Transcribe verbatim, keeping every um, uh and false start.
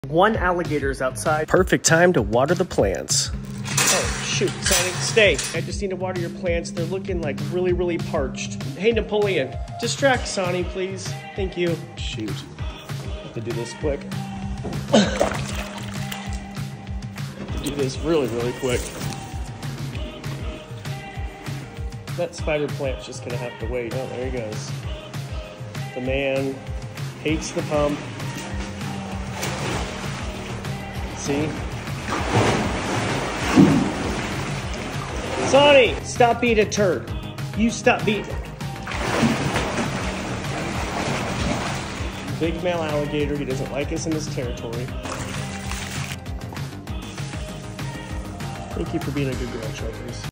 One alligator's outside. Perfect time to water the plants. Oh, shoot, Sonny, stay. I just need to water your plants. They're looking like really, really parched. Hey, Napoleon, distract Sonny, please. Thank you. Shoot. I have to do this quick. I have to do this really, really quick. That spider plant's just gonna have to wait. Oh, there he goes. The man hates the pump. See? Sonny, stop being a turd. You stop being... Big male alligator, he doesn't like us in his territory. Thank you for being a good girl, Chokers.